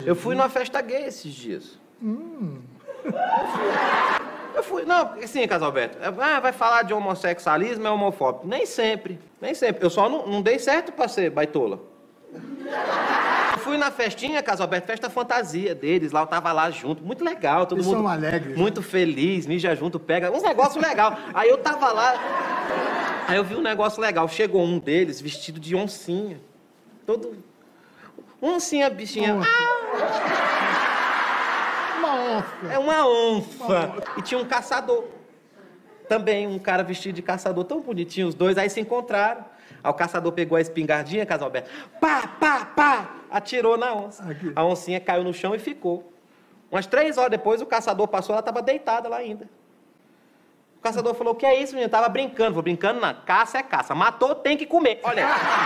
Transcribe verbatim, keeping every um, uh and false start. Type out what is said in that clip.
Eu fui numa festa gay esses dias. Hum. Eu fui... Não, assim, Casalberto, ah, vai falar de homossexualismo, é homofóbico. Nem sempre, nem sempre. Eu só não, não dei certo pra ser baitola. Eu fui na festinha, Casalberto, festa fantasia deles, lá eu tava lá junto, muito legal, todo Eles mundo são alegres, muito né? feliz, mija junto, pega, uns negócios legais. Aí eu tava lá, aí eu vi um negócio legal, chegou um deles vestido de oncinha, todo... Oncinha, bichinha. Onça. Ah! Uma onça. É uma onça. E tinha um caçador. Também, um cara vestido de caçador, tão bonitinho, os dois, aí se encontraram. Aí o caçador pegou a espingardinha, Casalberto, pá, pá, pá, atirou na onça. Aqui. A oncinha caiu no chão e ficou. Umas três horas depois, o caçador passou, ela estava deitada lá ainda. O caçador falou, o que é isso, menino? Tava brincando. Falou, brincando não, caça é caça. Matou, tem que comer. Olha aí.